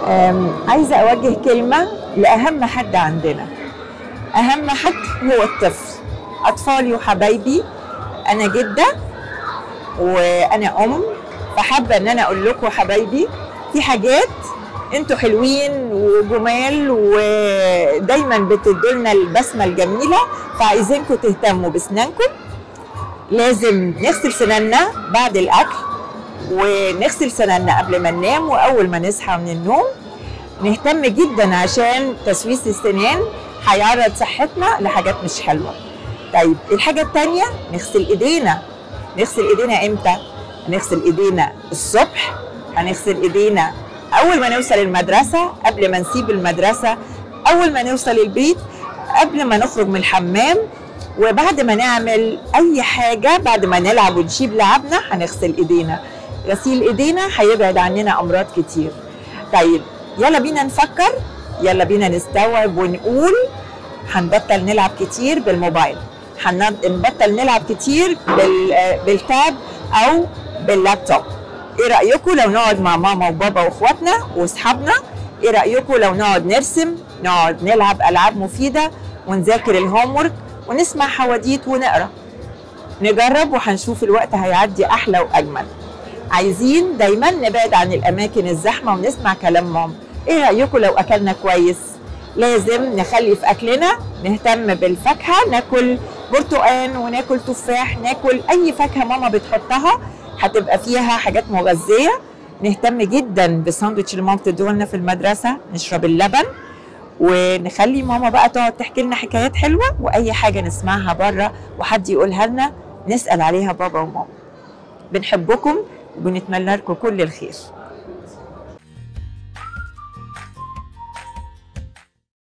عايزة أوجه كلمة لأهم حد عندنا. أهم حد هو الطفل. أطفالي وحبايبي، أنا جدة وأنا أم، فحابة إن أنا أقول لكم حبايبي في حاجات انتوا حلوين وجمال ودايما بتدولنا البسمة الجميلة، فعايزينكم تهتموا بسنانكم. لازم نغسل سناننا بعد الأكل، ونغسل سناننا قبل ما ننام وأول ما نصحى من النوم. نهتم جدا عشان تسويس السنان هيعرض صحتنا لحاجات مش حلوة. طيب الحاجة التانية، نغسل ايدينا. نغسل ايدينا امتى؟ هنغسل ايدينا الصبح، هنغسل ايدينا اول ما نوصل المدرسة، قبل ما نسيب المدرسة، اول ما نوصل البيت، قبل ما نخرج من الحمام، وبعد ما نعمل اي حاجة، بعد ما نلعب ونشيب لعبنا هنغسل ايدينا. غسيل ايدينا هيبعد عننا امراض كتير. طيب يلا بينا نفكر، يلا بينا نستوعب ونقول هنبطل نلعب كتير بالموبايل، هنبطل نلعب كتير بالتاب او باللابتوب. ايه رأيكم لو نقعد مع ماما وبابا واخواتنا واصحابنا؟ ايه رأيكم لو نقعد نرسم، نقعد نلعب العاب مفيدة، ونذاكر الهوم ورك، ونسمع حواديت ونقرا؟ نجرب وهنشوف الوقت هيعدي احلى واجمل. عايزين دايما نبعد عن الاماكن الزحمه ونسمع كلام ماما. ايه رايكم لو اكلنا كويس؟ لازم نخلي في اكلنا نهتم بالفاكهه، ناكل برتقان وناكل تفاح، ناكل اي فاكهه ماما بتحطها هتبقى فيها حاجات مغذيه. نهتم جدا بالساندوتش اللي ماما بتدولنا في المدرسه، نشرب اللبن، ونخلي ماما بقى تقعد تحكي لنا حكايات حلوه، واي حاجه نسمعها بره وحد يقولها لنا نسال عليها بابا وماما. بنحبكم وبنتمنى لكم كل الخير.